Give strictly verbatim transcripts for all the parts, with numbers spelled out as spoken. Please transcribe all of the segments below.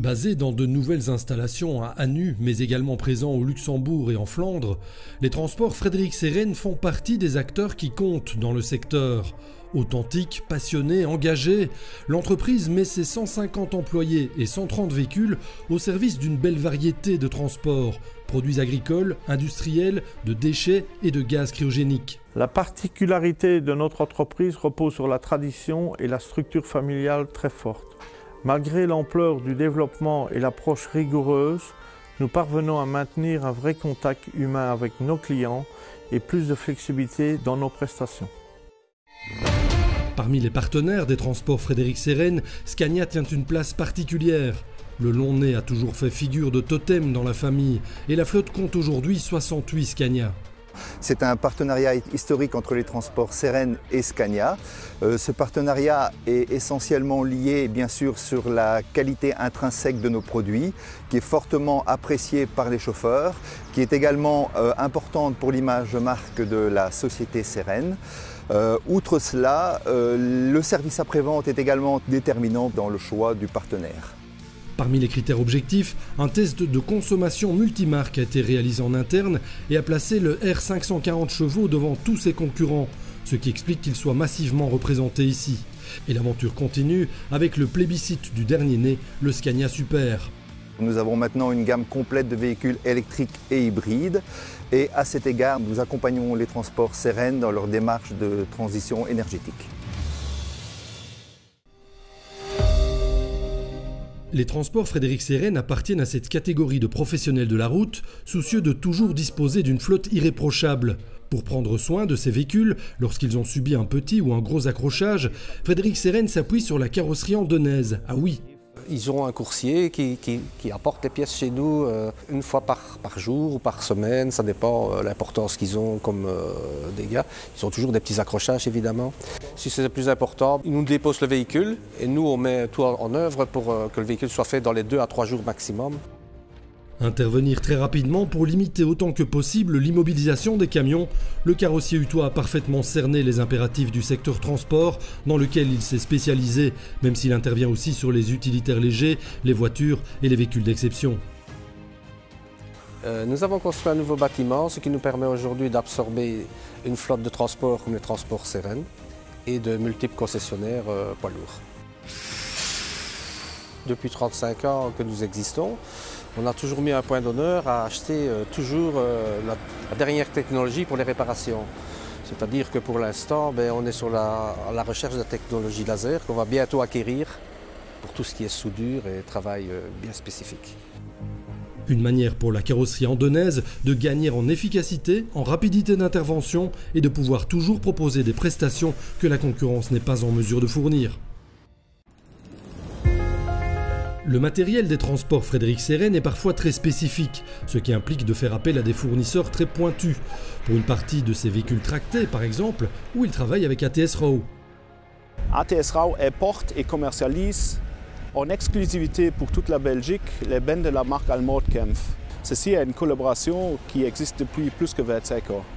Basés dans de nouvelles installations à Anu, mais également présents au Luxembourg et en Flandre, les transports Frédéric Sérène font partie des acteurs qui comptent dans le secteur. Authentique, passionné, engagé, l'entreprise met ses cent cinquante employés et cent trente véhicules au service d'une belle variété de transports, produits agricoles, industriels, de déchets et de gaz cryogéniques. La particularité de notre entreprise repose sur la tradition et la structure familiale très forte. Malgré l'ampleur du développement et l'approche rigoureuse, nous parvenons à maintenir un vrai contact humain avec nos clients et plus de flexibilité dans nos prestations. Parmi les partenaires des transports Frédéric Sérène, Scania tient une place particulière. Le long nez a toujours fait figure de totem dans la famille et la flotte compte aujourd'hui soixante-huit Scania. C'est un partenariat historique entre les transports Sérène et Scania. Euh, ce partenariat est essentiellement lié bien sûr sur la qualité intrinsèque de nos produits, qui est fortement appréciée par les chauffeurs, qui est également euh, importante pour l'image de marque de la société Sérène. Euh, outre cela, euh, le service après-vente est également déterminant dans le choix du partenaire. Parmi les critères objectifs, un test de consommation multimarque a été réalisé en interne et a placé le R cinq cent quarante chevaux devant tous ses concurrents, ce qui explique qu'il soit massivement représenté ici. Et l'aventure continue avec le plébiscite du dernier né, le Scania Super. Nous avons maintenant une gamme complète de véhicules électriques et hybrides et à cet égard, nous accompagnons les transports Sérène dans leur démarche de transition énergétique. Les transports Frédéric Sérène appartiennent à cette catégorie de professionnels de la route, soucieux de toujours disposer d'une flotte irréprochable. Pour prendre soin de ces véhicules, lorsqu'ils ont subi un petit ou un gros accrochage, Frédéric Sérène s'appuie sur la carrosserie andenaise. Ah oui! Ils ont un coursier qui, qui, qui apporte les pièces chez nous euh, une fois par, par jour ou par semaine, ça dépend de euh, l'importance qu'ils ont comme euh, dégâts. Ils ont toujours des petits accrochages évidemment. Si c'est le plus important, ils nous déposent le véhicule et nous on met tout en, en œuvre pour euh, que le véhicule soit fait dans les deux à trois jours maximum. Intervenir très rapidement pour limiter autant que possible l'immobilisation des camions, le carrossier Utois a parfaitement cerné les impératifs du secteur transport dans lequel il s'est spécialisé, même s'il intervient aussi sur les utilitaires légers, les voitures et les véhicules d'exception. Euh, nous avons construit un nouveau bâtiment, ce qui nous permet aujourd'hui d'absorber une flotte de transport comme les transports Sérène et de multiples concessionnaires euh, poids lourds. Depuis trente-cinq ans que nous existons, on a toujours mis un point d'honneur à acheter euh, toujours euh, la, la dernière technologie pour les réparations. C'est-à-dire que pour l'instant, ben, on est sur la, la recherche de la technologie laser qu'on va bientôt acquérir pour tout ce qui est soudure et travail euh, bien spécifique. Une manière pour la carrosserie andenaise de gagner en efficacité, en rapidité d'intervention et de pouvoir toujours proposer des prestations que la concurrence n'est pas en mesure de fournir. Le matériel des transports Frédéric Sérène est parfois très spécifique, ce qui implique de faire appel à des fournisseurs très pointus. Pour une partie de ces véhicules tractés, par exemple, où il travaille avec A T S Rau. A T S Rau importe et commercialise en exclusivité pour toute la Belgique les bennes de la marque allemande Kempf. Ceci est une collaboration qui existe depuis plus que vingt-cinq ans.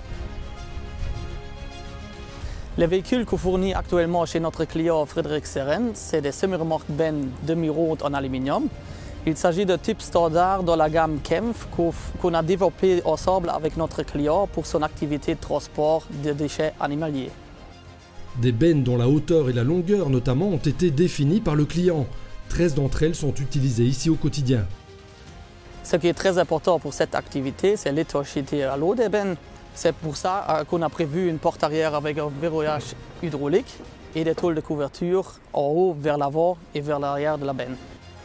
Les véhicules qu'on fournit actuellement chez notre client Frédéric Sérène, c'est des semi-remorques bennes demi-rondes en aluminium. Il s'agit de type standard dans la gamme Kempf qu'on a développé ensemble avec notre client pour son activité de transport de déchets animaliers. Des bennes dont la hauteur et la longueur notamment ont été définies par le client. treize d'entre elles sont utilisées ici au quotidien. Ce qui est très important pour cette activité, c'est l'étanchéité à l'eau des bennes. C'est pour ça qu'on a prévu une porte arrière avec un verrouillage hydraulique et des tôles de couverture en haut vers l'avant et vers l'arrière de la benne.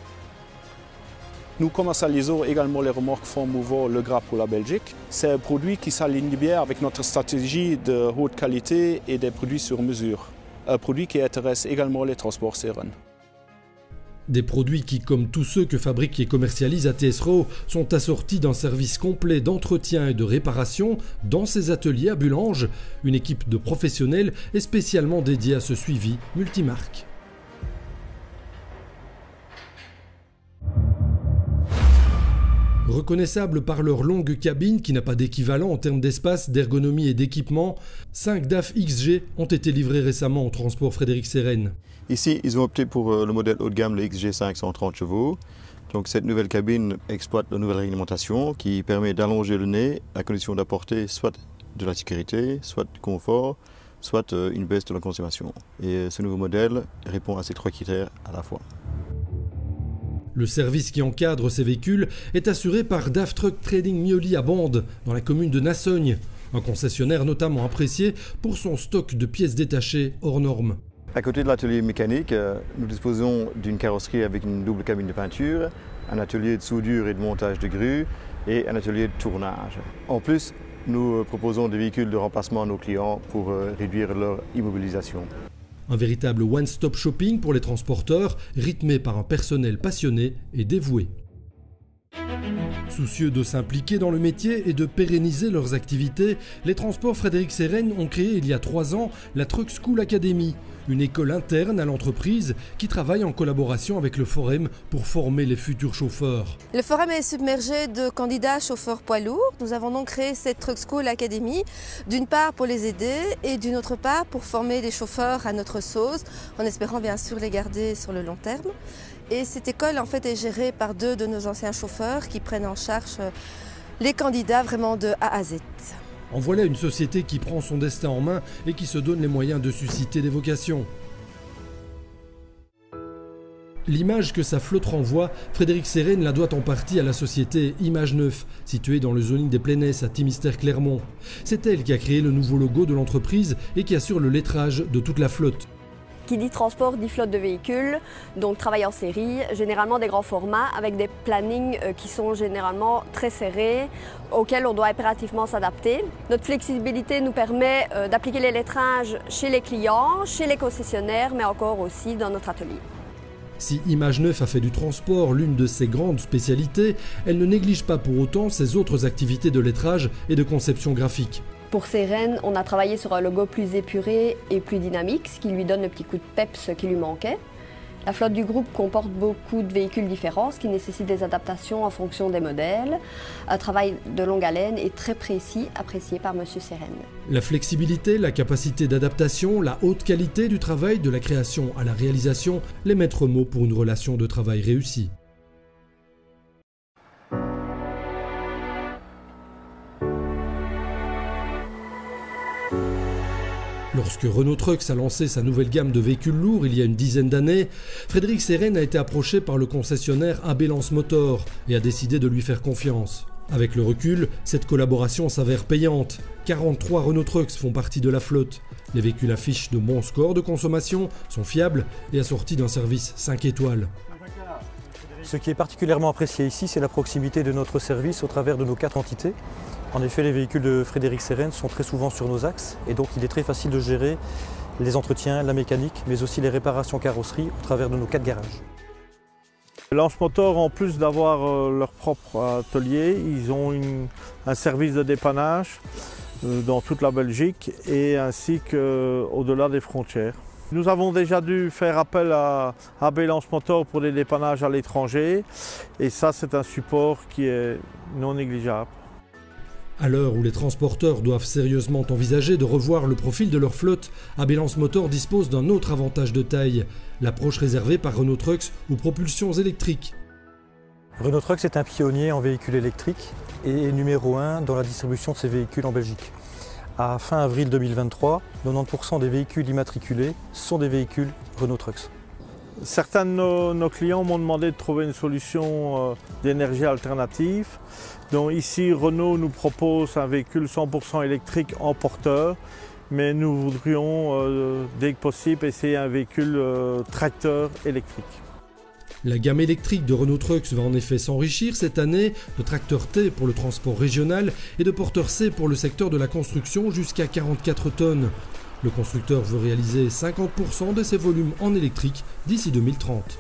Nous commercialisons également les remorques fond mouvant Le Gras pour la Belgique. C'est un produit qui s'aligne bien avec notre stratégie de haute qualité et des produits sur mesure. Un produit qui intéresse également les transports Sérène. Des produits qui, comme tous ceux que fabrique et commercialise A T S Rau, sont assortis d'un service complet d'entretien et de réparation dans ses ateliers à Bullange. Une équipe de professionnels est spécialement dédiée à ce suivi multimarque. Reconnaissables par leur longue cabine qui n'a pas d'équivalent en termes d'espace, d'ergonomie et d'équipement, cinq D A F X G ont été livrés récemment au transport Frédéric Sérène. Ici, ils ont opté pour le modèle haut de gamme, le X G cinq cent trente chevaux. Donc cette nouvelle cabine exploite la nouvelle réglementation qui permet d'allonger le nez à condition d'apporter soit de la sécurité, soit du confort, soit une baisse de la consommation. Et ce nouveau modèle répond à ces trois critères à la fois. Le service qui encadre ces véhicules est assuré par D A F Truck Trading Mioli à Bande, dans la commune de Nassogne, un concessionnaire notamment apprécié pour son stock de pièces détachées hors normes. À côté de l'atelier mécanique, nous disposons d'une carrosserie avec une double cabine de peinture, un atelier de soudure et de montage de grues et un atelier de tournage. En plus, nous proposons des véhicules de remplacement à nos clients pour réduire leur immobilisation. Un véritable one-stop shopping pour les transporteurs, rythmé par un personnel passionné et dévoué. Soucieux de s'impliquer dans le métier et de pérenniser leurs activités, les transports Frédéric Sérène ont créé il y a trois ans la Truck School Academy, une école interne à l'entreprise qui travaille en collaboration avec le Forum pour former les futurs chauffeurs. Le Forum est submergé de candidats chauffeurs poids lourds. Nous avons donc créé cette Truck School Academy, d'une part pour les aider et d'une autre part pour former les chauffeurs à notre sauce, en espérant bien sûr les garder sur le long terme. Et cette école en fait est gérée par deux de nos anciens chauffeurs qui prennent en charge les candidats vraiment de A à Z. En voilà une société qui prend son destin en main et qui se donne les moyens de susciter des vocations. L'image que sa flotte renvoie, Frédéric Sérène la doit en partie à la société Image neuf, située dans le zoning des Plaines à Thimister-Clermont. C'est elle qui a créé le nouveau logo de l'entreprise et qui assure le lettrage de toute la flotte. Qui dit transport dit flotte de véhicules, donc travail en série, généralement des grands formats avec des plannings qui sont généralement très serrés, auxquels on doit impérativement s'adapter. Notre flexibilité nous permet d'appliquer les lettrages chez les clients, chez les concessionnaires, mais encore aussi dans notre atelier. Si Image neuf a fait du transport l'une de ses grandes spécialités, elle ne néglige pas pour autant ses autres activités de lettrage et de conception graphique. Pour Sérène, on a travaillé sur un logo plus épuré et plus dynamique, ce qui lui donne le petit coup de peps qui lui manquait. La flotte du groupe comporte beaucoup de véhicules différents, ce qui nécessite des adaptations en fonction des modèles. Un travail de longue haleine et très précis, apprécié par Monsieur Sérène. La flexibilité, la capacité d'adaptation, la haute qualité du travail, de la création à la réalisation, les maîtres mots pour une relation de travail réussie. Lorsque Renault Trucks a lancé sa nouvelle gamme de véhicules lourds il y a une dizaine d'années, Frédéric Sérène a été approché par le concessionnaire A B Lance Motor et a décidé de lui faire confiance. Avec le recul, cette collaboration s'avère payante. quarante-trois Renault Trucks font partie de la flotte. Les véhicules affichent de bons scores de consommation, sont fiables et assortis d'un service cinq étoiles. Ce qui est particulièrement apprécié ici, c'est la proximité de notre service au travers de nos quatre entités. En effet, les véhicules de Frédéric Sérène sont très souvent sur nos axes et donc il est très facile de gérer les entretiens, la mécanique, mais aussi les réparations carrosserie au travers de nos quatre garages. Lance Motor, en plus d'avoir leur propre atelier, ils ont une, un service de dépannage dans toute la Belgique et ainsi qu'au-delà des frontières. Nous avons déjà dû faire appel à A B Lance Motor pour des dépannages à l'étranger et ça c'est un support qui est non négligeable. À l'heure où les transporteurs doivent sérieusement envisager de revoir le profil de leur flotte, A B Lance Motor dispose d'un autre avantage de taille, l'approche réservée par Renault Trucks aux propulsions électriques. Renault Trucks est un pionnier en véhicules électriques et est numéro un dans la distribution de ces véhicules en Belgique. À fin avril deux mille vingt-trois, quatre-vingt-dix pour cent des véhicules immatriculés sont des véhicules Renault Trucks. Certains de nos, nos clients m'ont demandé de trouver une solution euh, d'énergie alternative. Donc ici, Renault nous propose un véhicule cent pour cent électrique en porteur, mais nous voudrions, euh, dès que possible, essayer un véhicule euh, tracteur électrique. La gamme électrique de Renault Trucks va en effet s'enrichir cette année, de tracteurs T pour le transport régional et de porteurs C pour le secteur de la construction jusqu'à quarante-quatre tonnes. Le constructeur veut réaliser cinquante pour cent de ses volumes en électrique d'ici deux mille trente.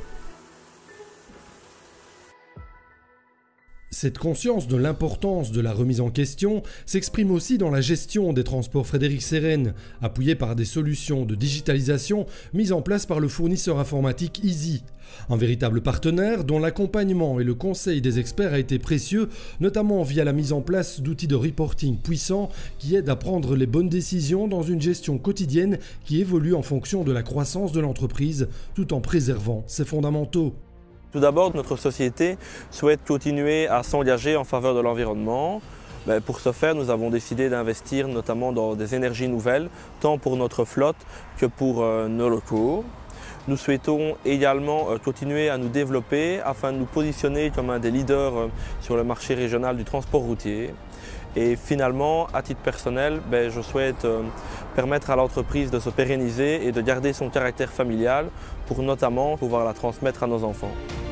Cette conscience de l'importance de la remise en question s'exprime aussi dans la gestion des transports Frédéric Sérène, appuyée par des solutions de digitalisation mises en place par le fournisseur informatique Easy. Un véritable partenaire dont l'accompagnement et le conseil des experts a été précieux, notamment via la mise en place d'outils de reporting puissants qui aident à prendre les bonnes décisions dans une gestion quotidienne qui évolue en fonction de la croissance de l'entreprise tout en préservant ses fondamentaux. Tout d'abord, notre société souhaite continuer à s'engager en faveur de l'environnement. Pour ce faire, nous avons décidé d'investir notamment dans des énergies nouvelles, tant pour notre flotte que pour nos locaux. Nous souhaitons également continuer à nous développer afin de nous positionner comme un des leaders sur le marché régional du transport routier. Et finalement, à titre personnel, ben, je souhaite permettre à l'entreprise de se pérenniser et de garder son caractère familial pour notamment pouvoir la transmettre à nos enfants.